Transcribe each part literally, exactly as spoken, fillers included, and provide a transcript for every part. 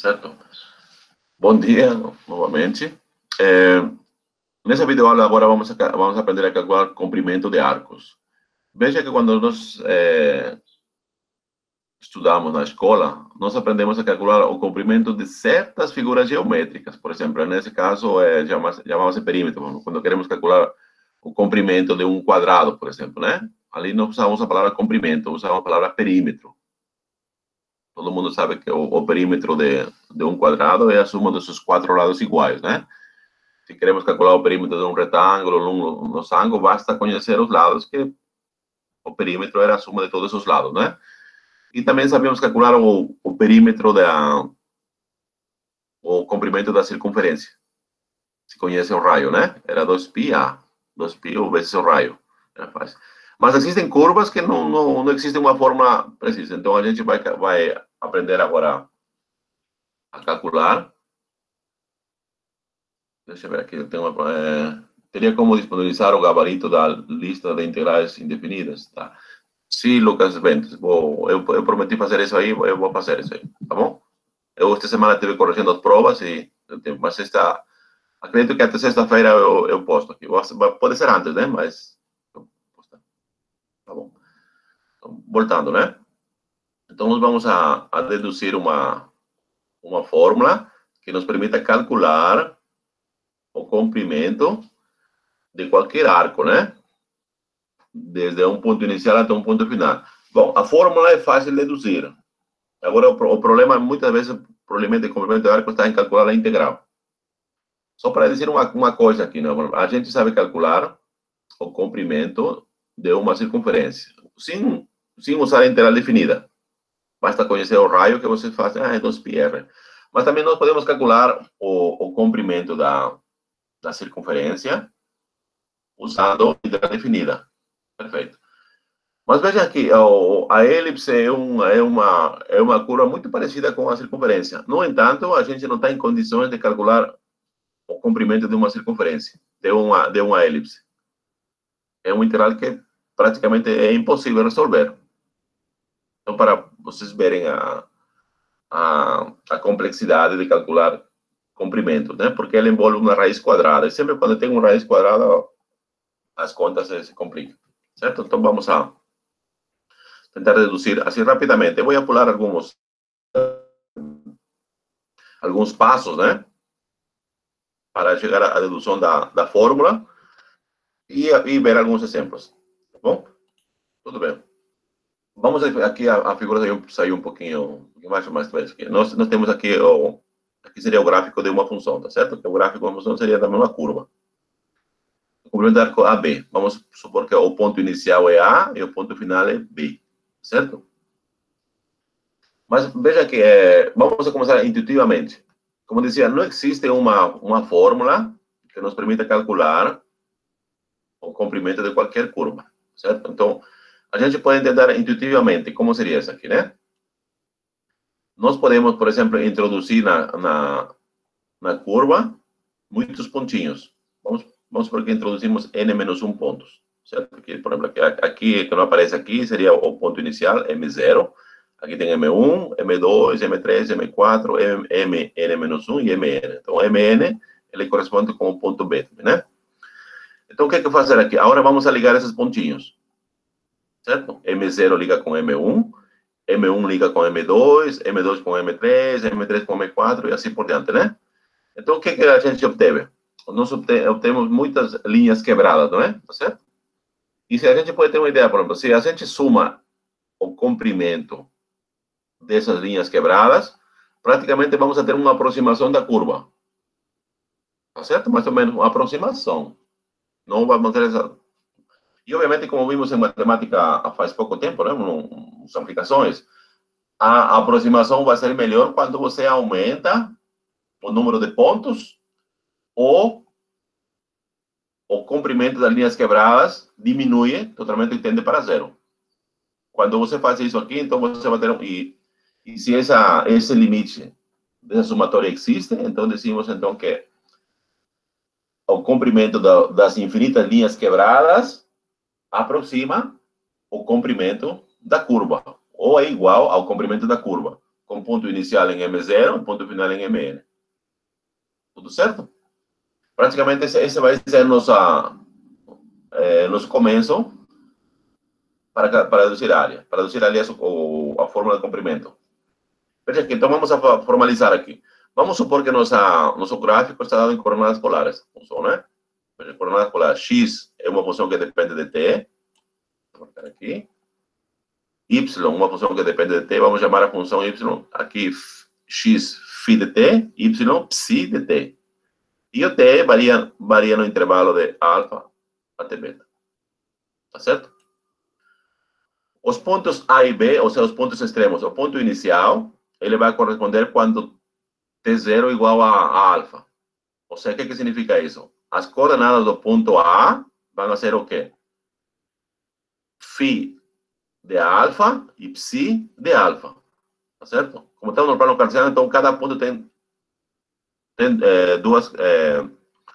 certo? Bom dia, novamente. É, nessa videoaula agora vamos, a, vamos aprender a calcular comprimento de arcos. Veja que quando nós é, estudamos na escola, nós aprendemos a calcular o comprimento de certas figuras geométricas. Por exemplo, nesse caso, é, chamamos de perímetro. Quando queremos calcular o comprimento de um quadrado, por exemplo, né? Ali não usamos a palavra comprimento, usamos a palavra perímetro. Todo mundo sabe que o, o perímetro de, de um quadrado é a soma dos seus quatro lados iguais, né? Se queremos calcular o perímetro de um retângulo, um losango, basta conhecer os lados, que o perímetro era a soma de todos os lados, né? E também sabemos calcular o, o perímetro da... o comprimento da circunferência. Se conhece o raio, né? Era dois pi A. dois pi vezes o raio. Era fácil. Mas existem curvas que não, não, não existe uma fórmula precisa. Então, a gente vai, vai aprender agora a calcular. Deixa eu ver aqui. Tem uma, é, teria como disponibilizar o gabarito da lista de integrais indefinidas. Tá? Sim, Lucas Bentes. Vou, eu, eu prometi fazer isso aí, eu vou fazer isso aí. Tá bom? Eu, esta semana, estive corrigindo as provas, e, mas esta, acredito que até sexta-feira eu, eu posto aqui. Pode ser antes, né? Mas... Tá bom. Então, voltando, né? Então, nós vamos a, a deduzir uma, uma fórmula que nos permita calcular o comprimento de qualquer arco, né? Desde um ponto inicial até um ponto final. Bom, a fórmula é fácil de deduzir. Agora, o, o problema, muitas vezes, o problema de comprimento de arco está em calcular a integral. Só para dizer uma, uma coisa aqui, né? A gente sabe calcular o comprimento de uma circunferência, sem, sem usar a integral definida. Basta conhecer o raio que você faz, ah, é dois pi r. Mas também nós podemos calcular o, o comprimento da, da circunferência usando a integral definida. Perfeito. Mas veja aqui, a elipse é uma, é, uma, é uma curva muito parecida com a circunferência. No entanto, a gente não está em condições de calcular o comprimento de uma circunferência, de uma, de uma elipse. É um integral que praticamente é impossível resolver. Então, para vocês verem a, a, a complexidade de calcular comprimento, né? Porque ele envolve uma raiz quadrada. E sempre quando tem uma raiz quadrada, as contas se, se complicam, certo? Então, vamos a tentar deduzir assim rapidamente. Eu vou pular alguns, alguns passos, né? Para chegar à dedução da, da fórmula e, e ver alguns exemplos. Tá bom? Tudo bem. Vamos aqui, a, a figura saiu, saiu um pouquinho, um mais, mais mais aqui. Nós, nós temos aqui, o, aqui seria o gráfico de uma função, tá certo? Que o gráfico de uma função seria também uma curva. O comprimento do arco A B. Vamos supor que o ponto inicial é A e o ponto final é B, certo? Mas veja que, é, vamos começar intuitivamente. Como dizia, não existe uma, uma fórmula que nos permita calcular o comprimento de qualquer curva, certo? Então, a gente pode entender intuitivamente como seria isso aqui, né? Nós podemos, por exemplo, introduzir na, na, na curva muitos pontinhos. Vamos, vamos porque introduzimos n menos um pontos, certo? Porque, por exemplo, aqui, aqui, que não aparece aqui, seria o ponto inicial, m zero. Aqui tem m um, m dois, m três, m quatro, m, m n menos um e mn. Então, mn, ele corresponde com o ponto B, né? Então, o que é que eu vou fazer aqui? Agora vamos a ligar esses pontinhos, certo? m zero liga com m um, m um liga com m dois, m dois com m três, m três com m quatro e assim por diante, né? Então, o que, que a gente obteve? Nós obtemos muitas linhas quebradas, não é? Tá certo? E se a gente pode ter uma ideia, por exemplo, se a gente suma o comprimento dessas linhas quebradas, praticamente vamos a ter uma aproximação da curva. Tá certo? Mais ou menos uma aproximação. Não vamos ter essa... E, obviamente, como vimos em matemática faz pouco tempo, né, nas aplicações, a aproximação vai ser melhor quando você aumenta o número de pontos ou o comprimento das linhas quebradas diminui totalmente e tende para zero. Quando você faz isso aqui, então você vai ter um... E, e se essa, esse limite dessa somatória existe, então decimos então que o comprimento da, das infinitas linhas quebradas aproxima o comprimento da curva, ou é igual ao comprimento da curva. com ponto inicial em M zero e ponto final em M N. Tudo certo? Praticamente esse, esse vai ser nossa, é, nosso começo para, para reduzir a área. Para reduzir a área, o, a fórmula de comprimento. Veja aqui, então vamos a formalizar aqui. Vamos supor que nossa, nosso gráfico está dado em coordenadas polares. Função, né? Veja, coordenadas polares. X é uma função que depende de t. Vou marcar aqui. Y, uma função que depende de t. Vamos chamar a função y aqui x phi de t, y psi de t. E o t varia, varia no intervalo de alfa até beta. Tá certo? Os pontos A e B, ou seja, os pontos extremos, o ponto inicial, ele vai corresponder quando t zero igual a, a alfa. Ou seja, o que, que significa isso? As coordenadas do ponto A vão a ser o quê? Phi de alfa e psi de alfa. Tá certo? Como estamos no plano cartesiano, então cada ponto tem, tem é, duas... É,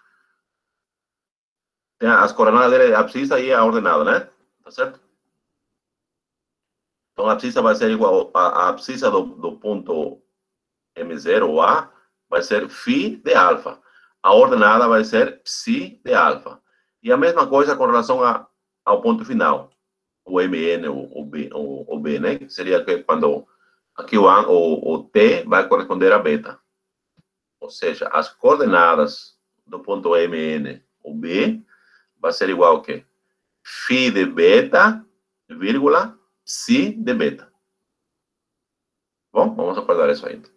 tem as coordenadas dele, a abscissa e a ordenada, né? Tá certo? Então a abscissa vai ser igual a, a abscissa do, do ponto M zero, ou A, vai ser phi de alfa. A ordenada vai ser psi de alfa. E a mesma coisa com relação a, ao ponto final, o M N ou o B, ou, ou B, né? Seria que quando aqui o, o, o T vai corresponder a beta. Ou seja, as coordenadas do ponto M N ou B vai ser igual a quê? Phi de beta, vírgula, psi de beta. Bom, vamos acordar isso ainda.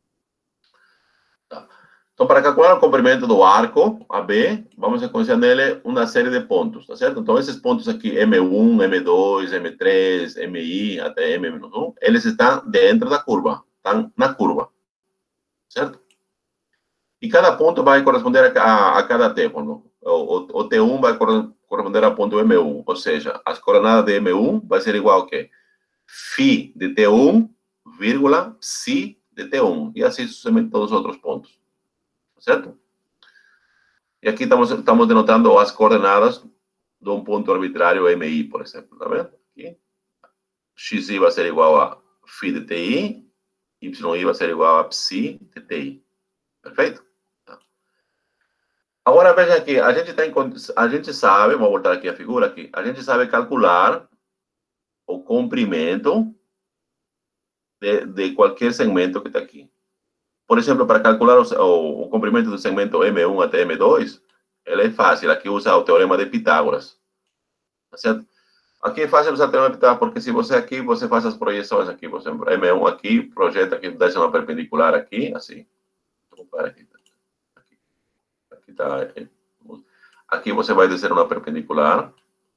Tá. Então, para calcular o comprimento do arco A B, vamos reconhecer nele uma série de pontos, tá certo? Então, esses pontos aqui, M um, M dois, M três, M I, até M menos um, eles estão dentro da curva, estão na curva, certo? E cada ponto vai corresponder a, a, a cada T. O, o, o T um vai corresponder ao ponto M um, ou seja, as coordenadas de M um vai ser igual a quê? Phi de T um, vírgula, psi de T um, e assim sucessivamente todos os outros pontos. Certo? E aqui estamos, estamos denotando as coordenadas de um ponto arbitrário M I, por exemplo. Tá vendo? Aqui. Xi vai ser igual a phi de T I, Y vai ser igual a psi de T I. Perfeito? Tá. Agora veja aqui, a gente, tem, a gente sabe, vou voltar aqui a figura aqui, a gente sabe calcular o comprimento de, de qualquer segmento que está aqui. Por exemplo, para calcular o, o, o comprimento do segmento M um até M dois, ele é fácil. Aqui usa o teorema de Pitágoras. Tá certo? Aqui é fácil usar o teorema de Pitágoras, porque se você aqui, você faz as projeções aqui, por exemplo, M um aqui, projeta aqui, dá uma perpendicular aqui, assim. Vou parar aqui. Aqui, aqui tá. Aqui você vai descer uma perpendicular.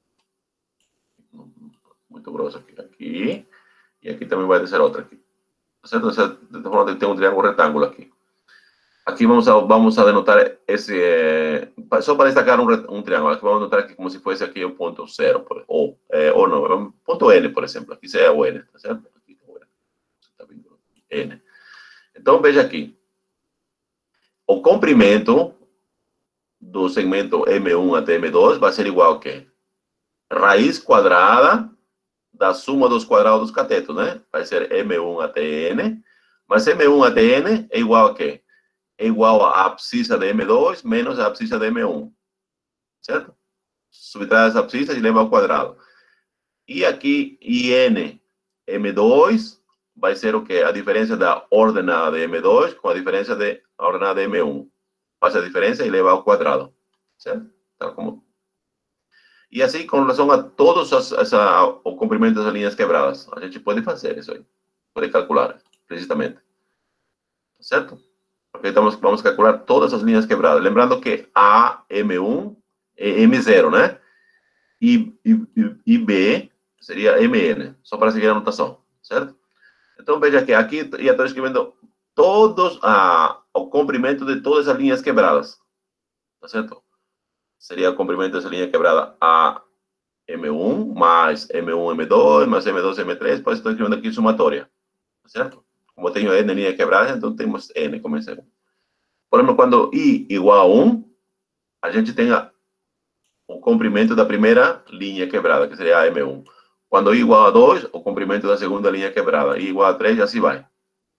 Muito grossa aqui. Aqui. E aqui também vai descer outra aqui. Certo? De forma que tem um triângulo retângulo aqui. Aqui vamos a, vamos a denotar esse, é, só para destacar um, um triângulo, aqui vamos denotar aqui como se fosse aqui o ponto zero, por, ou, é, ou não, ponto N, por exemplo, aqui seria o N, tá certo? Aqui o N. Tá vendo? N. Então, veja aqui, o comprimento do segmento M um até M dois vai ser igual a quê? Raiz quadrada da suma dos quadrados dos catetos, né? Vai ser M um até N, mas M um até N é igual a quê? É igual a abscissa de M dois menos a abscissa de M um, certo? Subtrai as abscissas e leva ao quadrado. E aqui, I N M dois vai ser o quê? A diferença da ordenada de M dois com a diferença da ordenada de M um. Faz a diferença e leva ao quadrado, certo? Tal como... E assim, com relação a todos os, essa, o comprimento das linhas quebradas, a gente pode fazer isso aí. Pode calcular, precisamente. Certo? Porque estamos, vamos calcular todas as linhas quebradas. Lembrando que A, M um, é M zero, né? E, e, e B seria M N, só para seguir a anotação, certo? Então, veja que aqui eu estou escrevendo todos a, o comprimento de todas as linhas quebradas. Tá certo? Seria o comprimento dessa linha quebrada A M um mais M um M dois mais M dois M três, depois estou escrevendo aqui somatória, certo? Como tenho N linha quebrada, então temos N como exemplo. Por exemplo, quando I igual a um, a gente tem a, o comprimento da primeira linha quebrada, que seria a M um. Quando I igual a dois, o comprimento da segunda linha quebrada. I igual a três, e assim vai.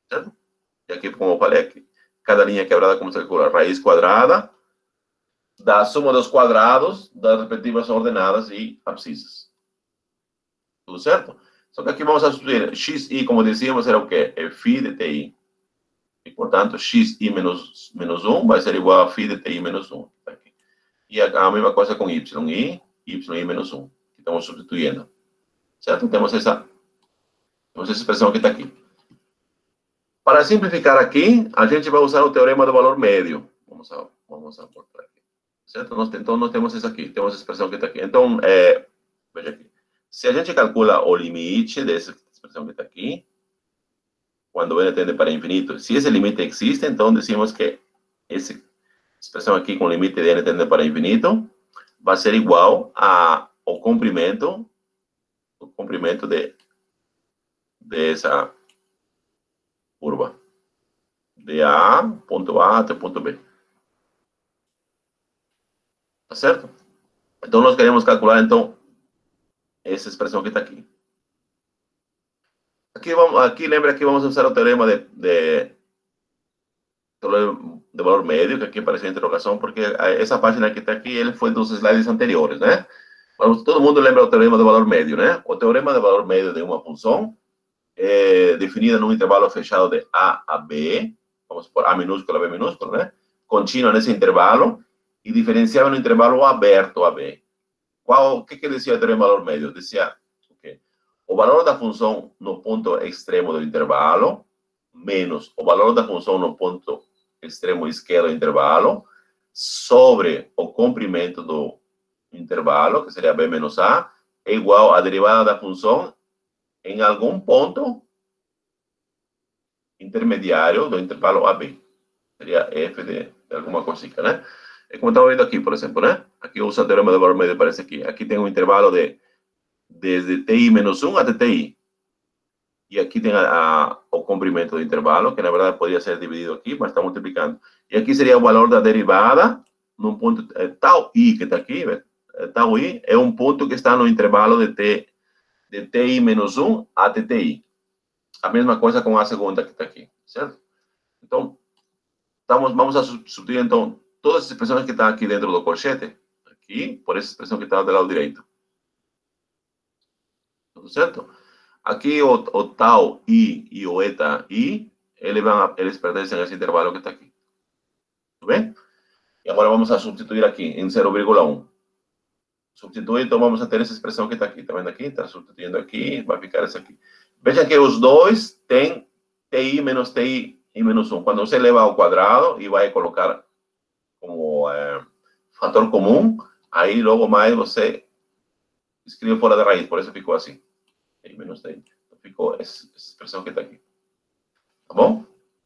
certo? E aqui, como eu falei, aqui, cada linha quebrada, como se calcula? Raiz quadrada da soma dos quadrados das respectivas ordenadas e abscissas. Tudo certo? Só que aqui vamos a substituir xi, como dizíamos, era o quê? É φ de ti. E, portanto, xi menos, menos um vai ser igual a φ de ti menos um. Aqui. E a, a mesma coisa com y, i, yi menos um. Que estamos substituindo. Certo? Temos essa, temos essa expressão que está aqui. Para simplificar aqui, a gente vai usar o teorema do valor médio. Vamos a, vamos a botar aqui. Certo? Nós, então, nós temos isso aqui. Temos a expressão que está aqui. Então, é, veja aqui. Se a gente calcula o limite dessa expressão que está aqui, quando n tende para infinito, se esse limite existe, então decimos que essa expressão aqui com limite de n tende para infinito vai ser igual ao comprimento, o comprimento de dessa curva, de A, ponto A até ponto B. Tá certo? Então, nós queremos calcular, então, essa expressão que está aqui. Aqui, vamos, aqui, lembra que vamos usar o teorema de, de, de valor médio, que aqui aparece a interrogação, porque essa página que está aqui, ele foi dos slides anteriores, né? Mas todo mundo lembra o teorema do valor médio, né? O teorema do valor médio de uma função é definida num intervalo fechado de A a B, vamos por A minúsculo a B minúsculo, né? Contínua nesse intervalo e diferenciável no intervalo aberto a B. Qual, o que, que dizia o teorema do valor médio? Dizia okay, o valor da função no ponto extremo do intervalo menos o valor da função no ponto extremo esquerdo do intervalo sobre o comprimento do intervalo, que seria B menos A, é igual à derivada da função em algum ponto intermediário do intervalo A B. Seria f de, de alguma coisa, né? É como estamos vendo aqui, por exemplo, né? Aqui usa o teorema do valor médio, parece aqui. Aqui tem um intervalo de desde ti menos um até ti. E aqui tem a, a, o comprimento do intervalo, que na verdade poderia ser dividido aqui, mas está multiplicando. E aqui seria o valor da derivada num ponto é, tal i, que está aqui, é, tal i, é um ponto que está no intervalo de t de ti menos um até ti. A mesma coisa com a segunda que está aqui, certo? Então, estamos, vamos a substituir, então, todas as expressões que estão aqui dentro do colchete, aqui, por essa expressão que está do lado direito. Tudo certo? Aqui, o, o tal i e o eta i, eles, vão, eles pertencem a esse intervalo que está aqui. Tudo bem? E agora vamos a substituir aqui em zero vírgula um. Substituir, então vamos a ter essa expressão que está aqui. Está vendo aqui? Está substituindo aqui, vai ficar essa aqui. Veja que os dois têm ti menos ti e menos um. Quando você leva ao quadrado e vai colocar como é, fator comum, aí logo mais você escreve fora da raiz. Por isso ficou assim. Ti menos ti. Então ficou essa expressão que está aqui. Tá bom?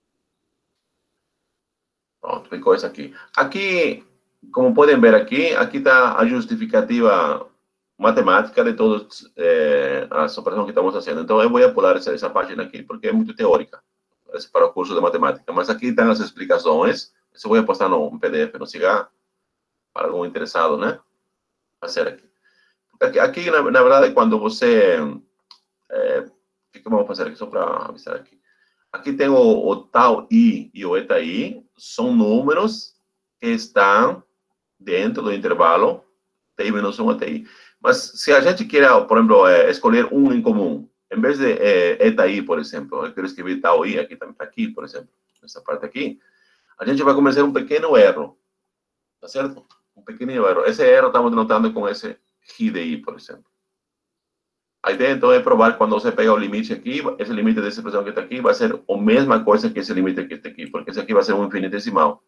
Pronto, ficou essa aqui. Aqui, como podem ver aqui, aqui está a justificativa matemática de todas eh, as operações que estamos fazendo. Então, eu vou pular essa, essa página aqui, porque é muito teórica, para o curso de matemática. Mas aqui estão as explicações. Isso eu vou postar no P D F, no Siga, para algum interessado, né? Fazer aqui. Aqui, aqui na, na verdade, quando você... É, o que, que vamos fazer aqui? Só para avisar aqui. Aqui tem o, o tal i e o eta i, são números que estão dentro do intervalo ti menos um até i. Mas se a gente quer, por exemplo, é, escolher um em comum, em vez de é, eta i, por exemplo, eu quero escrever tal i, aqui também está aqui, por exemplo, nessa parte aqui, a gente vai começar um pequeno erro, tá certo? Um pequeno erro. Esse erro estamos denotando com esse ri de i, por exemplo. A ideia, então, é provar que quando você pega o limite aqui, esse limite dessa expressão que está aqui vai ser a mesma coisa que esse limite que está aqui, porque esse aqui vai ser um infinitesimal.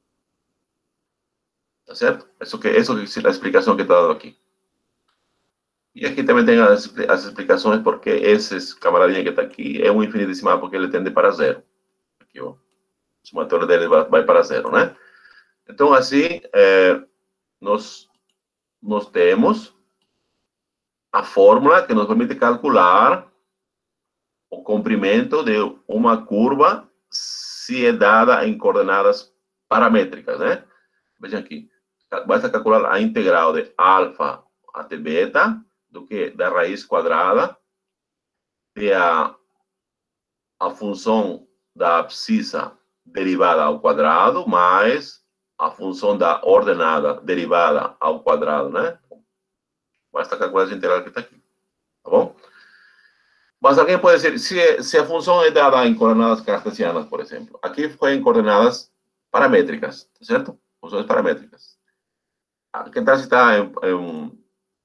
Tá certo? Isso que, isso que é a explicação que está dando aqui. E aqui também tem as, as explicações porque esse camaradinha que está aqui é um infinitesimal porque ele tende para zero. Aqui, ó. O somatório dele vai, vai para zero, né? Então, assim, é, nós, nós temos a fórmula que nos permite calcular o comprimento de uma curva se é dada em coordenadas paramétricas, né? Veja aqui. Basta calcular a integral de alfa até beta, do que da raiz quadrada, de a, a função da abscissa derivada ao quadrado mais a função da ordenada derivada ao quadrado, né? Basta calcular essa integral que está aqui, tá bom? Mas alguém pode dizer, se, se a função é dada em coordenadas cartesianas, por exemplo, aqui foi em coordenadas paramétricas, certo? Funções paramétricas. Que tal se está em, em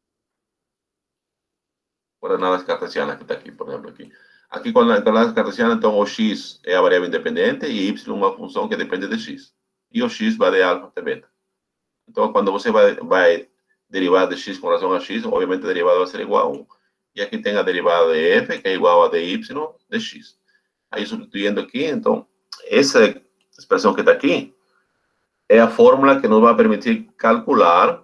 coordenadas cartesianas, que está aqui, por exemplo, aqui. Aqui, com a coordenadas cartesianas, então, o x é a variável independente e y uma função que depende de x. E o x vai de alfa até beta. Então, quando você vai, vai derivar de x com relação a x, obviamente a derivada vai ser igual a um. E aqui tem a derivada de f, que é igual a dy de x. Aí, substituindo aqui, então, essa expressão que está aqui é a fórmula que nos vai permitir calcular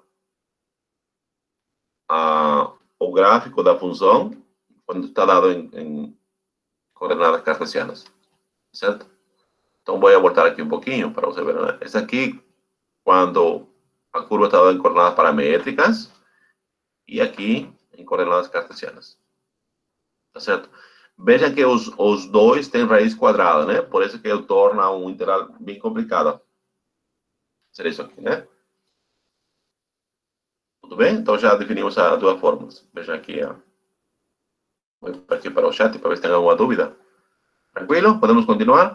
a, o gráfico da função quando está dado em, em coordenadas cartesianas, certo? Então, vou voltar aqui um pouquinho para você ver, né? Esse aqui, quando a curva está dada em coordenadas paramétricas, e aqui em coordenadas cartesianas, tá certo? Veja que os, os dois têm raiz quadrada, né? Por isso que eu torno um integral bem complicado. Seria isso aqui, né? Tudo bem? Então, já definimos as duas fórmulas. Veja aqui, ó. Vou aqui para o chat para ver se tem alguma dúvida. Tranquilo? Podemos continuar?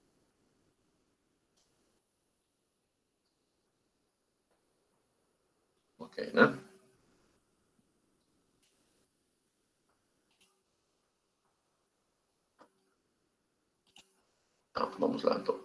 Ok, né? Então, vamos lá, então.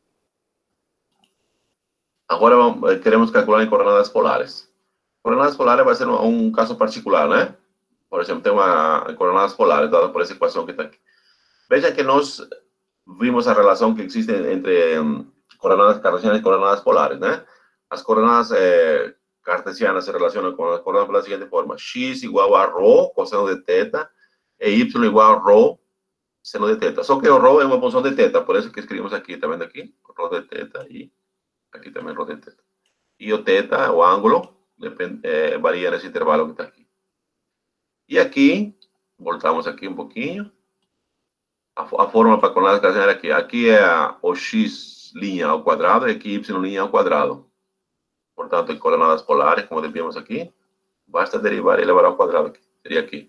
Agora vamos, queremos calcular em coordenadas polares. Coordenadas polares vai ser um, um caso particular, né? Por exemplo, tem uma coordenadas polares dada por essa equação que está aqui. Veja que nós vimos a relação que existe entre um, coordenadas cartesianas e coordenadas polares, né? As coordenadas eh, cartesianas se relacionam com as coordenadas polares da seguinte forma: x igual a rho, cosseno de teta, e y igual a rho, seno de teta. Só que o rho é uma função de teta, por isso que escrevemos aqui, tá vendo aqui? Rho de teta e aqui também rho de teta. E o teta, o ângulo, depende, é, varia nesse intervalo que está aqui. E aqui, voltamos aqui um pouquinho. A, a fórmula para coordenadas cartesianas é aqui. Aqui é a, o x' ao quadrado e aqui y' ao quadrado. Portanto, em coordenadas polares, como vimos aqui, basta derivar e levar ao quadrado aqui. Seria aqui.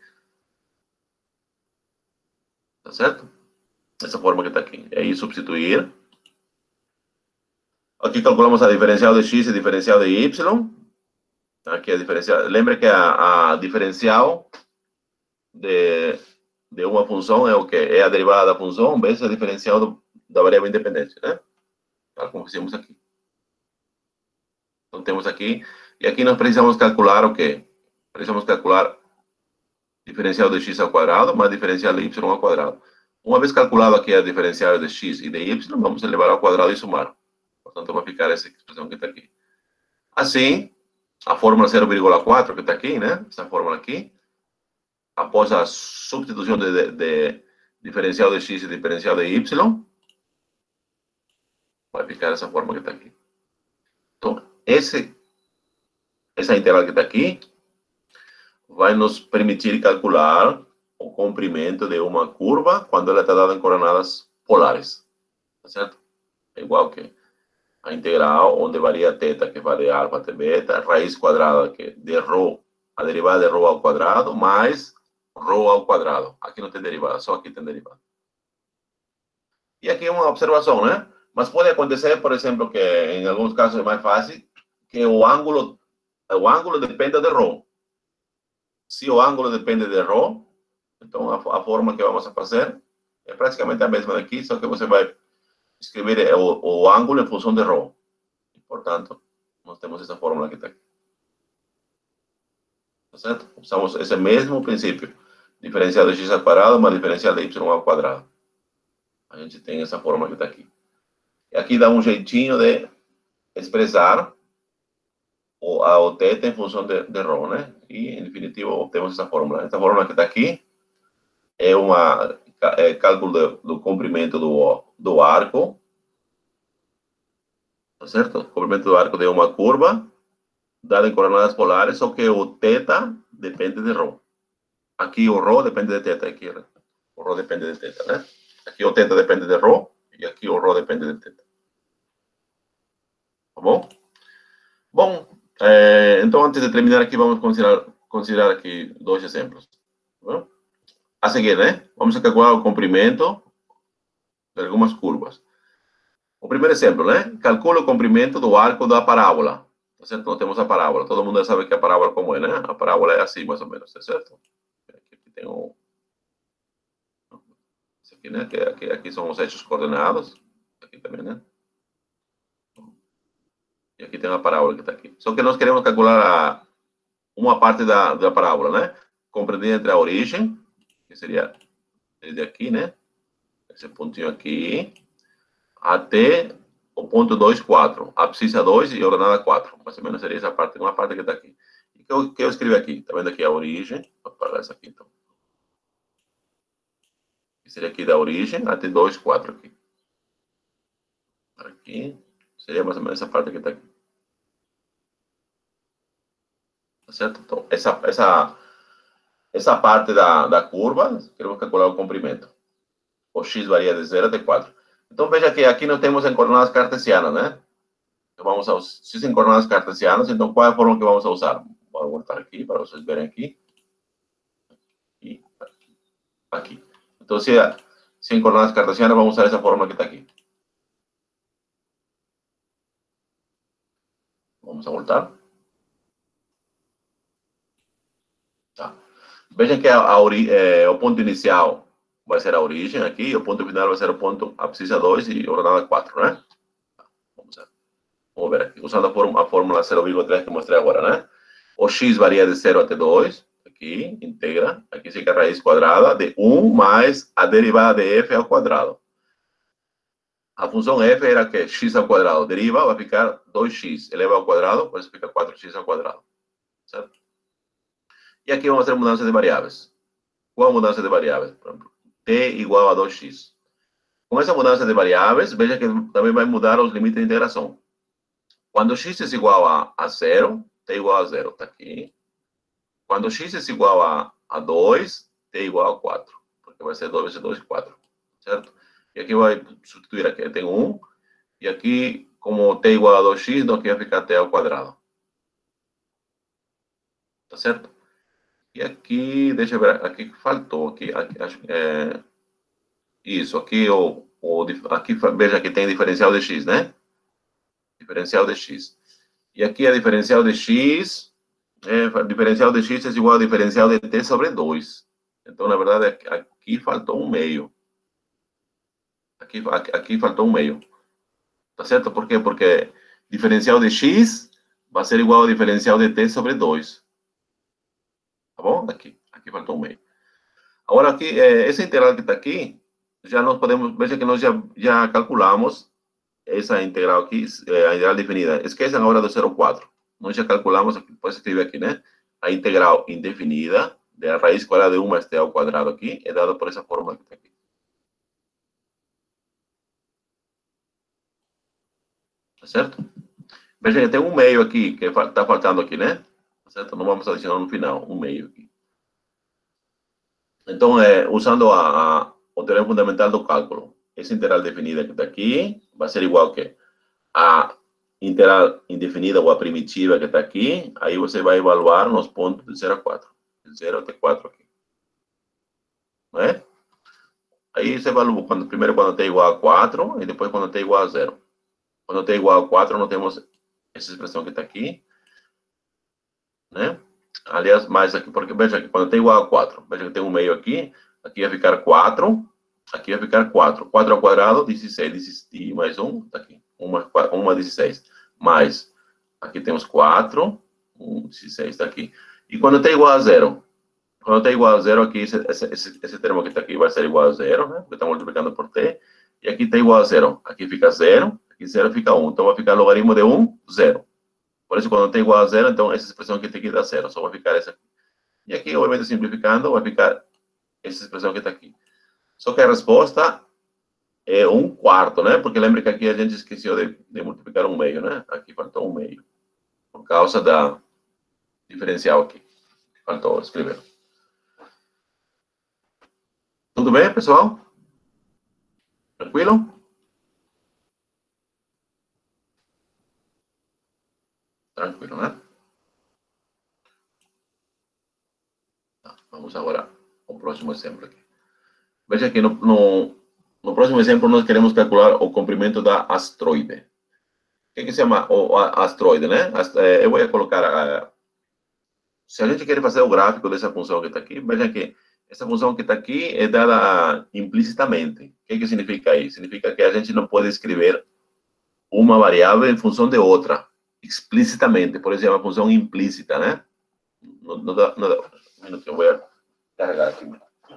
Tá certo? Essa forma que está aqui. E aí, substituir. Aqui calculamos a diferencial de x e diferencial de y. Aqui a diferencial. Lembra que a, a diferencial de, de uma função é o que? É a derivada da função vezes a diferencial do, da variável independente, né? Tal como fizemos aqui. Então, temos aqui. E aqui nós precisamos calcular o quê? Precisamos calcular diferencial de x ao quadrado mais diferencial de y ao quadrado. Uma vez calculado aqui a diferencial de x e de y, vamos elevar ao quadrado e somar. Portanto, vai ficar essa expressão que está aqui. Assim, a fórmula zero vírgula quatro que está aqui, né? Essa fórmula aqui, após a substituição de, de, de diferencial de x e diferencial de y, vai ficar essa fórmula que está aqui. Então, esse, essa integral que está aqui vai nos permitir calcular o comprimento de uma curva quando ela está dada em coordenadas polares. Tá certo? É igual que a integral onde varia θ, que vai de alfa até beta, raiz quadrada que de ρ, a derivada de ρ ao quadrado, mais ρ ao quadrado. Aqui não tem derivada, só aqui tem derivada. E aqui uma observação, né? Mas pode acontecer, por exemplo, que em alguns casos é mais fácil, que o ângulo, o ângulo dependa de ρ. Se o ângulo depende de ρ, então a, a forma que vamos a fazer é praticamente a mesma daqui, só que você vai escrever o, o ângulo em função de ρ. E, portanto, nós temos essa fórmula que está aqui. Tá certo? Usamos esse mesmo princípio. Diferencial de x ao quadrado mais diferencial de y ao quadrado. A gente tem essa fórmula que está aqui. E aqui dá um jeitinho de expressar o, a, o θ em função de, de ρ, né? E, em definitivo, obtemos essa fórmula. Essa fórmula que está aqui é uma é cálculo do, do comprimento do, do arco, tá certo? O comprimento do arco de uma curva dada em coordenadas polares, só que o θ depende de ρ. Aqui o ρ depende de θ, aqui o ρ depende de θ, né? Aqui o θ depende de ρ, E aqui o Rho depende de θ. Tá bom? Bom, é, então antes de terminar aqui, vamos considerar, considerar aqui dois exemplos. Tá? A seguir, né? Vamos calcular o comprimento de algumas curvas. O primeiro exemplo, né? Calcula o comprimento do arco da parábola. Tá certo? Nós temos a parábola. Todo mundo sabe que a parábola como é, né? A parábola é assim, mais ou menos, tá certo? Aqui tem um... Isso aqui, né? Aqui, aqui, aqui são os eixos coordenados. Aqui também, né? E aqui tem uma parábola que está aqui. Só que nós queremos calcular a, uma parte da, da parábola, né? Compreendida entre a origem, que seria desde aqui, né? Esse pontinho aqui, até o ponto dois, quatro. Abscissa dois e ordenada quatro. Mais ou menos seria essa parte, uma parte que está aqui. E que eu, que eu escrevi aqui? Está vendo aqui a origem? Vou apagar essa aqui, então. Que seria aqui da origem até dois, quatro aqui. Aqui. Seria mais ou menos essa parte que está aqui. Tá certo? Então, essa, essa, essa parte da, da curva, queremos calcular o comprimento. O x varia de zero até quatro. Então, veja que aqui nós temos em coordenadas cartesianas, né? Então, vamos a, se em coordenadas cartesianas, então qual é a forma que vamos a usar? Vou voltar aqui, para vocês verem aqui. E aqui. Aqui. Então, se, se em coordenadas cartesianas, vamos usar essa forma que está aqui. Vamos a voltar. Tá. Vejam que a, a ori, é, o ponto inicial vai ser a origem aqui, e o ponto final vai ser o ponto abscissa dois e ordenada quatro, né? Vamos ver. Vamos ver aqui, usando a, forma, a fórmula zero vírgula três que mostrei agora, né? O x varia de zero até dois, aqui, integra, aqui fica a raiz quadrada de um mais a derivada de f ao quadrado. A função f era que x ao quadrado deriva, vai ficar dois x elevado ao quadrado, por isso fica quatro x ao quadrado, certo? E aqui vamos fazer mudança de variáveis. Qual a mudança de variáveis? Por exemplo, t igual a dois x. Com essa mudança de variáveis, veja que também vai mudar os limites de integração. Quando x é igual a, a zero, t igual a zero, está aqui. Quando x é igual a, a dois, t igual a quatro. Porque vai ser dois vezes dois, quatro. Certo? E aqui vai substituir aqui, tem um. E aqui, como t igual a dois x, então aqui vai ficar t ao quadrado. Tá certo? E aqui, deixa eu ver, aqui faltou, aqui, aqui acho que é... Isso, aqui, o, o, aqui, veja que tem diferencial de x, né? Diferencial de x. E aqui a diferencial de x, é, diferencial de x é igual a diferencial de t sobre dois. Então, na verdade, aqui faltou um meio. Aqui, aqui, aqui faltou um meio. Tá certo? Por quê? Porque diferencial de x vai ser igual a diferencial de t sobre dois. Tá bom? Aqui, aqui faltou um meio. Agora, aqui, é, essa integral que está aqui, já nós podemos, veja que nós já, já calculamos essa integral aqui, é, a integral definida. Esqueçam agora do zero vírgula quatro. Nós já calculamos, pode escrever aqui, né? A integral indefinida da raiz quadrada de um mais t ao quadrado aqui é dada por essa fórmula que está aqui. Tá certo? Veja que tem um meio aqui, que está faltando aqui, né? Tá certo? Não vamos adicionar no final, um meio aqui. Então, é, usando a, a, o teorema fundamental do cálculo, essa integral definida que está aqui vai ser igual que a integral indefinida ou a primitiva que está aqui, aí você vai evaluar nos pontos de zero a quatro. De zero até quatro aqui. Não é? Aí você evalua quando, primeiro quando t igual a quatro e depois quando t igual a zero. Quando t igual a quatro, nós temos essa expressão que está aqui. Né? Aliás, mais aqui, porque veja aqui, quando t igual a quatro, veja que tem um meio aqui, aqui vai ficar quatro, aqui vai ficar quatro. quatro ao quadrado, dezesseis, e mais um, tá aqui, uma, uma dezesseis. Mais, aqui temos quatro, um, dezesseis, está aqui. E quando t igual a zero, quando t igual a zero, aqui, esse, esse, esse termo que está aqui vai ser igual a zero, né? Porque está multiplicando por t. E aqui t igual a zero, aqui fica zero, aqui zero fica um. Então vai ficar logaritmo de um, zero. Por isso, quando t igual a zero, então essa expressão aqui tem que dar zero. Só vai ficar essa aqui. E aqui, obviamente, simplificando, vai ficar essa expressão que está aqui. Só que a resposta é um quarto, né? Porque lembra que aqui a gente esqueceu de, de multiplicar um meio, né? Aqui faltou um meio. Por causa da diferencial aqui. Faltou escrever. Tudo bem, pessoal? Tranquilo? Tranquilo, né? Tá, vamos agora ao próximo exemplo aqui. Veja que no, no, no próximo exemplo nós queremos calcular o comprimento da asteroide. O que, que se chama o, a, asteroide, né? Ast eu vou colocar... A, se a gente quer fazer o gráfico dessa função que está aqui, veja que essa função que está aqui é dada implicitamente. O que, que significa isso? Significa que a gente não pode escrever uma variável em função de outra, explicitamente. Por exemplo, a função implícita, né? Não, não dá, não dá. Um minuto, eu vou carregar aqui.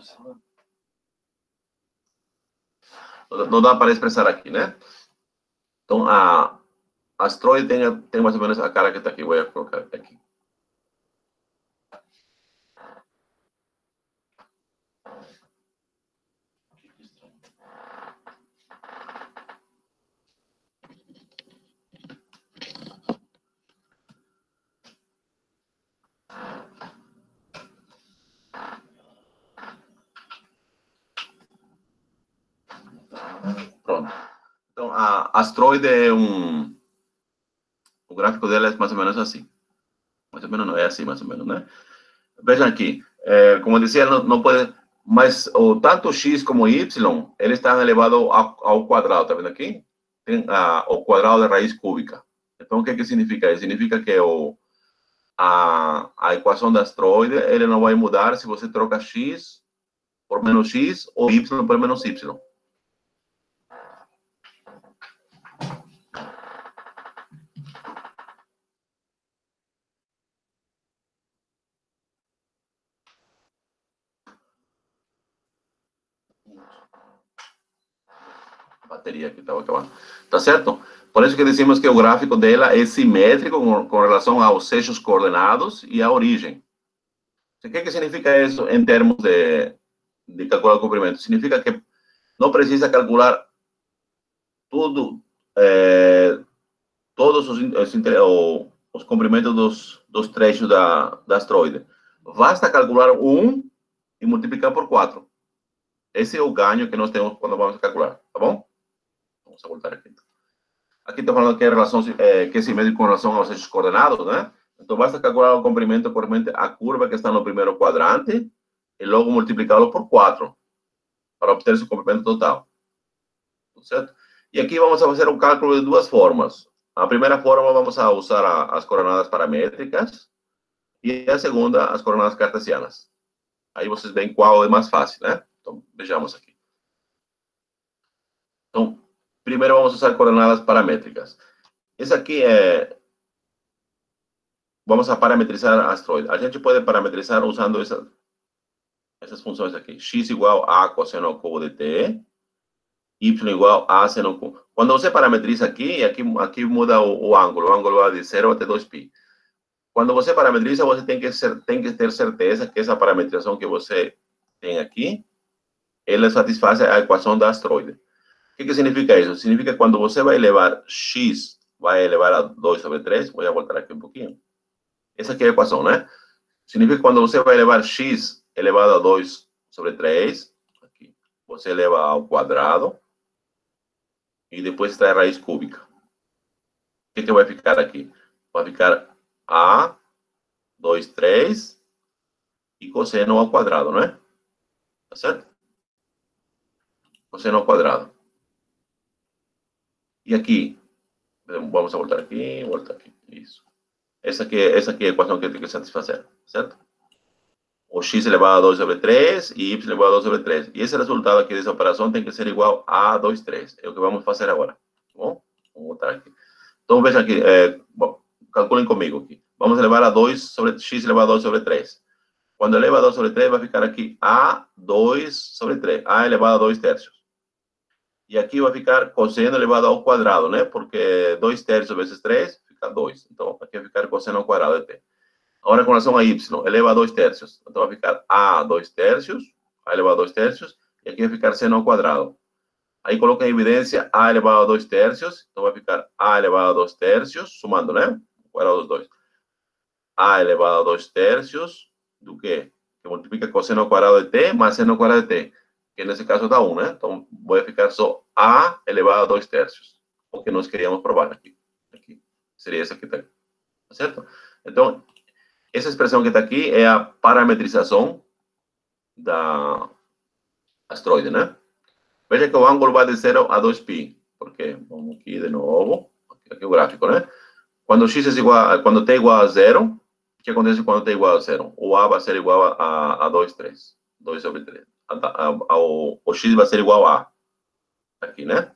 Não dá para expressar aqui, né? Então, a asteroide tem, tem mais ou menos a cara que está aqui. Vou colocar aqui. Pronto. Então, a asteroide é um... O gráfico dela é mais ou menos assim. Mais ou menos não, é assim mais ou menos, né? Vejam aqui. É, como eu dizia, não, não pode... Mas o, tanto x como y, eles estão elevados ao, ao quadrado, tá vendo aqui? Tem a, o quadrado da raiz cúbica. Então, o que, que significa isso? Significa que o, a, a equação da asteroide, ele não vai mudar se você troca x por menos x ou y por menos y. Bateria que estava acabando. Tá certo? Por isso que dizemos que o gráfico dela é simétrico com, com relação aos eixos coordenados e à origem. O que, que significa isso em termos de, de calcular o comprimento? Significa que não precisa calcular tudo, é, todos os, os, os comprimentos dos, dos trechos da, da asteroide. Basta calcular um e multiplicar por quatro. Esse é o ganho que nós temos quando vamos calcular, tá bom? Vamos voltar aqui. Aqui está falando que é relação, é, que é simétrico com relação aos eixos coordenados, né? Então, basta calcular o comprimento correspondente à curva que está no primeiro quadrante e logo multiplicá-lo por quatro para obter seu comprimento total. Certo? E aqui vamos fazer um cálculo de duas formas. A primeira forma, vamos a usar a, as coordenadas paramétricas e a segunda, as coordenadas cartesianas. Aí vocês veem qual é mais fácil, né? Então, vejamos aqui. Então, primeiro vamos usar coordenadas paramétricas. Esse aqui é... Vamos a parametrizar a asteroide. A gente pode parametrizar usando essa, essas funções aqui. X igual a cosseno ao cubo de t. Y igual a seno ao cubo. Quando você parametriza aqui, aqui, aqui muda o, o ângulo. O ângulo vai de zero até dois π. Quando você parametriza, você tem que, ser, tem que ter certeza que essa parametrização que você tem aqui, ela satisfaz a equação da asteroide. O que, que significa isso? Significa que quando você vai elevar x, vai elevar a dois sobre três, vou voltar aqui um pouquinho. Essa aqui é a equação, né? Significa que quando você vai elevar x elevado a dois sobre três, aqui, você eleva ao quadrado, e depois traz a raiz cúbica. O que, que vai ficar aqui? Vai ficar a, dois, três, e cosseno ao quadrado, não é? Tá certo? Cosseno ao quadrado. E aqui, vamos voltar aqui, voltar aqui, isso. Essa aqui, essa aqui é a equação que tem que satisfazer, certo? O x elevado a dois sobre três e y elevado a dois sobre três. E esse resultado aqui dessa operação tem que ser igual a dois, três. É o que vamos fazer agora. Tá bom? Vamos voltar aqui. Então, vejam aqui. É, bom, calculem comigo aqui. Vamos elevar a dois sobre x elevado a dois sobre três. Quando eleva a dois sobre três, vai ficar aqui a dois sobre três. A elevado a dois terços. E aqui vai ficar cosseno elevado ao quadrado, né? Porque dois terços vezes três fica dois. Então, aqui vai ficar cosseno ao quadrado de t. Agora, com relação a y, eleva a dois terços. Então, vai ficar a dois terços, a elevado a dois terços, e aqui vai ficar seno ao quadrado. Aí, coloca em evidência a elevado a dois terços, então vai ficar a elevado a dois terços, somando, né? O quadrado dos dois. A elevado a dois terços, do quê? Que multiplica cosseno ao quadrado de t, mais seno ao quadrado de t, que nesse caso dá um, né? Então, vai ficar só a elevado a dois terços, o que nós queríamos provar aqui. Aqui. Seria essa aqui também. Tá certo? Então, essa expressão que está aqui é a parametrização da asteroide, né? Veja que o ângulo vai de zero a dois π, porque, vamos aqui de novo, aqui é o gráfico, né? Quando x é igual, a, quando t é igual a zero, o que acontece quando t é igual a zero? O a vai ser igual a, a dois, três, dois sobre três. A, a, a, o, o x vai ser igual a, aqui, né?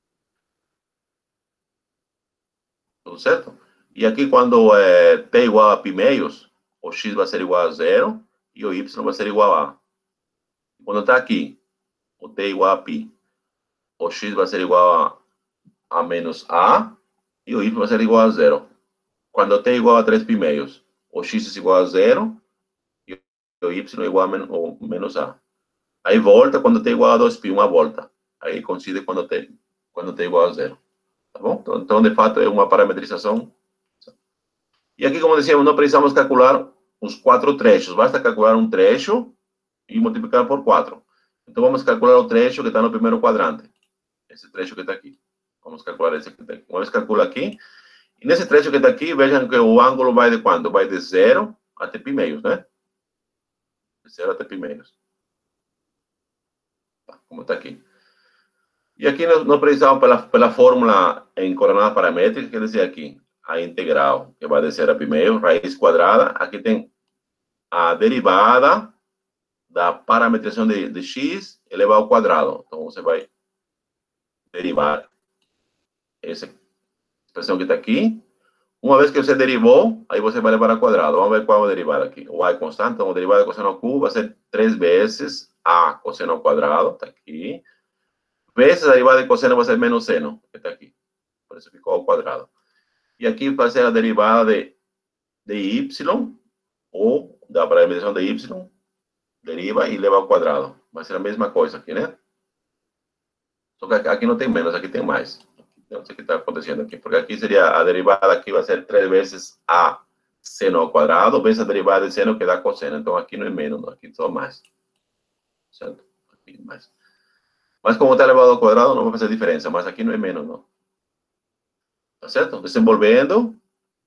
Tudo certo? E aqui, quando é, t é igual a π meios, o x vai ser igual a zero e o y vai ser igual a. Quando está aqui, o t é igual a π, o x vai ser igual a, a menos a e o y vai ser igual a zero. Quando t é igual a três π meios, o x é igual a zero e o y é igual a men ou menos a. Aí volta quando t é igual a dois π, uma volta. Aí coincide quando t, quando t é igual a zero. Tá bom? Então, então, de fato, é uma parametrização. E aqui, como dizíamos, não precisamos calcular os quatro trechos. Basta calcular um trecho e multiplicar por quatro. Então, vamos calcular o trecho que está no primeiro quadrante. Esse trecho que está aqui. Vamos calcular esse que está aqui. Uma vez calcula aqui. E nesse trecho que está aqui, vejam que o ângulo vai de quanto? Vai de zero até π meios, né? De zero até π meios. Tá, como está aqui. E aqui nós, nós precisamos, pela, pela fórmula em coordenadas paramétricas, que dizer aqui, a integral, que vai de zero a π meios, raiz quadrada. Aqui tem a derivada da parametrização de, de x elevado ao quadrado. Então, você vai derivar essa expressão que está aqui. Uma vez que você derivou, aí você vai levar ao quadrado. Vamos ver qual é a derivada aqui. O a é constante, então a derivada de cosseno ao cubo vai ser três vezes a cosseno ao quadrado, está aqui. Vezes a derivada de cosseno vai ser menos seno, que está aqui. Por isso ficou ao quadrado. E aqui vai ser a derivada de, de y, ou da parametrização de y, deriva e leva ao quadrado. Vai ser a mesma coisa aqui, né? Só que aqui não tem menos, aqui tem mais. Não sei o que está acontecendo aqui, porque aqui seria a derivada aqui vai ser três vezes a seno ao quadrado, vezes a derivada de seno que dá cosseno. Então aqui não é menos, não, aqui só mais. Certo? Aqui mais. Mas como está elevado ao quadrado, não vai fazer diferença, mas aqui não é menos, não. Tá certo? Desenvolvendo.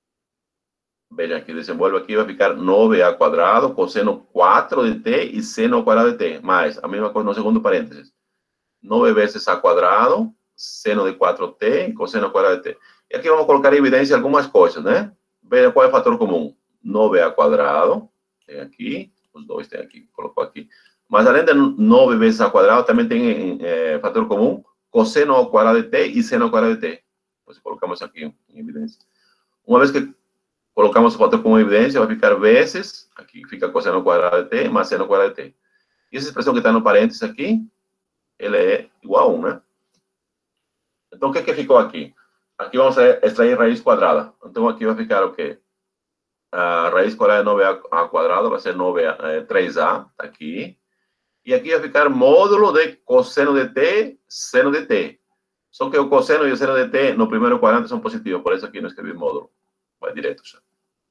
Veja aqui, desenvolve aqui, vai ficar nove a quadrado, cosseno quatro de t e seno ao quadrado de t. Mais, a mesma coisa no segundo parênteses. nove vezes a quadrado, seno de quatro t e cosseno ao quadrado de t. E aqui vamos colocar em evidência algumas coisas, né? Veja qual é o fator comum. nove a quadrado, tem aqui, os dois tem aqui, colocou aqui. Mas além de nove vezes a quadrado, também tem é, fator comum, cosseno ao quadrado de t e seno ao quadrado de t. Depois colocamos aqui em evidência. Uma vez que colocamos o fator comum em evidência, vai ficar vezes, aqui fica cosseno ao quadrado de t, mais seno ao quadrado de t. E essa expressão que está no parênteses aqui, ele é igual a um, né? Então, o que que ficou aqui? Aqui vamos extrair raiz quadrada. Então, aqui vai ficar o quê? A raiz quadrada de nove a quadrado vai ser nove a, é, três a, tá aqui. E aqui vai ficar módulo de cosseno de t, seno de t. Só que o cosseno e o seno de t no primeiro quadrante são positivos, por isso aqui não escrevi módulo. Vai direto já.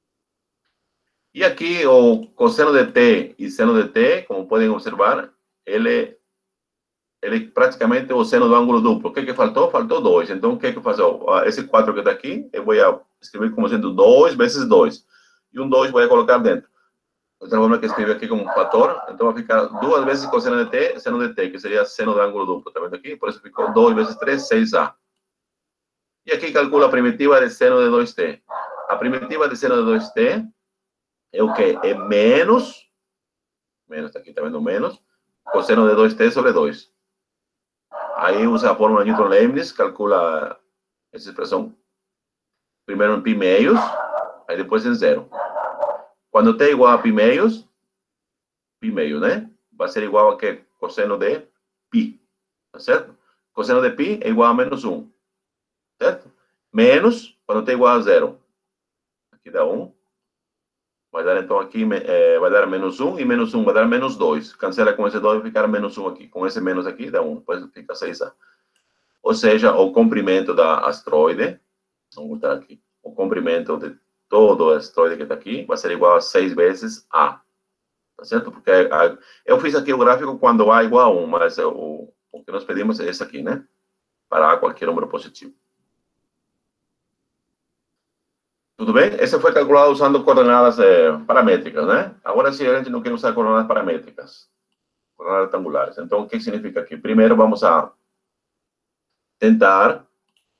E aqui o cosseno de t e seno de t, como podem observar, ele ele praticamente o seno do ângulo duplo. O que que faltou? Faltou dois. Então, o que que fazer? Esse quatro que está aqui, eu vou escrever como sendo dois vezes dois. E um dois vou colocar dentro. Outra forma que escrever aqui como fator, então vai ficar duas vezes cosseno de t, seno de t, que seria seno do ângulo duplo. Tá vendo aqui? Por isso ficou dois vezes três, seis a. E aqui calcula a primitiva de seno de dois t. A primitiva de seno de dois t é o quê? É menos, menos, aqui tá vendo menos, cosseno de dois t sobre dois. Aí usa a fórmula Newton-Leibniz, calcula essa expressão primeiro em π meios, aí depois em zero. Quando t é igual a π meios, π meio, né? Vai ser igual a que? Cosseno de π, tá certo? Cosseno de π é igual a menos um, certo? Menos, quando t é igual a zero. Aqui dá um. Vai dar, então, aqui, é, vai dar menos um, e menos um vai dar menos dois. Cancela com esse dois e ficar menos um aqui. Com esse menos aqui, dá um, depois fica seis a. Ou seja, o comprimento da asteroide, vamos botar aqui, o comprimento de todo o asteroide que está aqui, vai ser igual a seis vezes A. Tá certo? Porque a, eu fiz aqui o gráfico quando A é igual a um, mas o, o que nós pedimos é esse aqui, né? Para A qualquer número positivo. Tudo bem? Esse foi calculado usando coordenadas é, paramétricas, né? Agora, se a gente não quer usar coordenadas paramétricas, coordenadas retangulares. Então, o que significa aqui? Primeiro, vamos a tentar...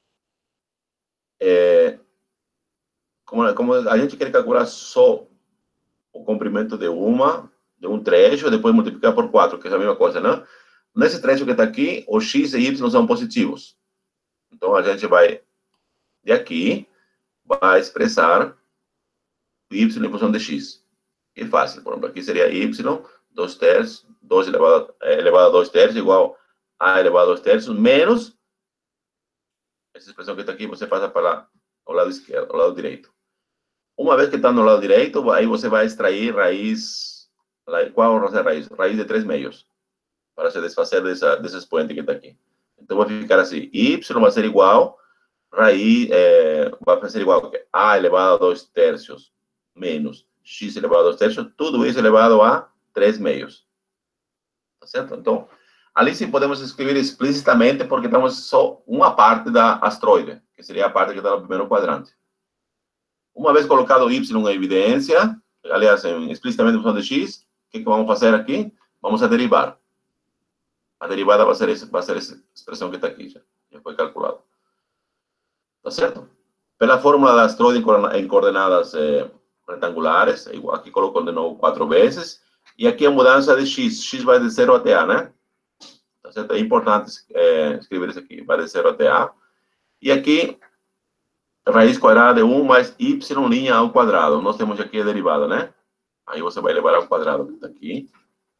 É, como, como a gente quer calcular só o comprimento de uma, de um trecho, depois multiplicar por quatro, que é a mesma coisa, né? Nesse trecho que está aqui, o x e y são positivos. Então, a gente vai, de aqui, vai expressar y em função de x. E fácil, por exemplo, aqui seria y, dois terços, dois elevado, elevado a dois terços, igual a elevado a dois terços, menos, essa expressão que está aqui, você passa para o lado esquerdo, o lado direito. Uma vez que está no lado direito, aí você vai extrair raiz, qual é a raiz? Raiz de três meios, para se desfazer dessa, desse expoente que está aqui. Então, vai ficar assim, y vai ser igual, raiz, é, vai ser igual a elevado a dois terços, menos x elevado a dois terços, tudo isso elevado a três meios. Tá certo? Então, ali sim podemos escrever explicitamente, porque estamos só uma parte da astroide, que seria a parte que está no primeiro quadrante. Uma vez colocado y em evidência, aliás, explicitamente em função de x, o que, que vamos fazer aqui? Vamos a derivar. A derivada vai ser, esse, vai ser essa expressão que está aqui, já, já foi calculado. Tá certo? Pela fórmula da astroide em coordenadas eh, retangulares, aqui colocou de novo quatro vezes, e aqui a mudança de x, x vai de zero até a, né? Tá certo? É importante é, escrever isso aqui, vai de zero até a. E aqui, raiz quadrada de um mais y linha ao quadrado. Nós temos aqui a derivada, né? Aí você vai levar ao quadrado, que está aqui.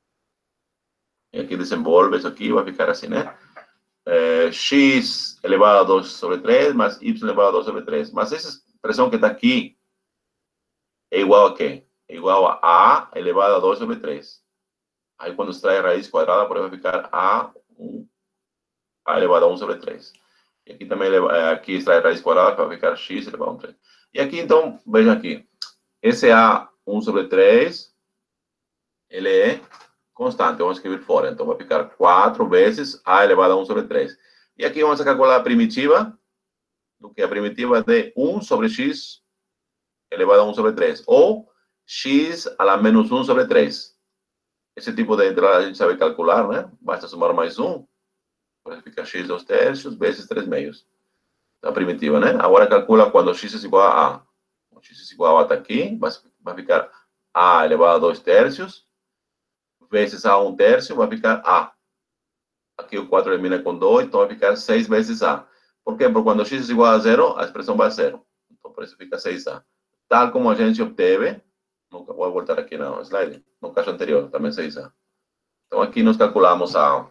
E aqui desenvolve isso aqui, vai ficar assim, né? É, x elevado a dois sobre três, mais y elevado a dois sobre três. Mas essa expressão que está aqui é igual a quê? É igual a a elevado a dois sobre três. Aí, quando extrai a raiz quadrada, vai ficar a, um, a elevado a um sobre três. E aqui também, aqui extrai a raiz quadrada, vai ficar x elevado a um sobre três. E aqui, então, veja aqui. Esse a um sobre três, ele é constante, vamos escrever fora. Então, vai ficar quatro vezes a elevado a um sobre três. E aqui vamos calcular a primitiva, do que a primitiva de um sobre x elevado a um sobre três. Ou x a la menos um sobre três. Esse tipo de entrada a gente sabe calcular, né? Basta somar mais um. Fica x dois terços vezes três meios. A primitiva, né? Agora calcula quando x é igual a a. O x é igual a está aqui, vai ficar a elevado a dois terços, vezes a um terço, vai ficar a. Aqui o quatro elimina com dois, então vai ficar seis vezes a. Por quê? Porque quando x é igual a zero, a expressão vai a zero. Então, por isso fica seis a. Tal como a gente obteve, vou voltar aqui no slide, no caso anterior, também seis a. Então, aqui nós calculamos a,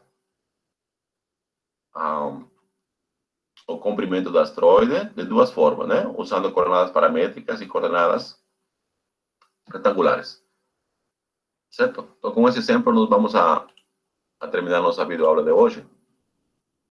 a, o comprimento do asteroide de duas formas, né? Usando coordenadas paramétricas e coordenadas retangulares. Certo? Então, com esse exemplo, nós vamos a, a terminar nossa videoaula de hoje.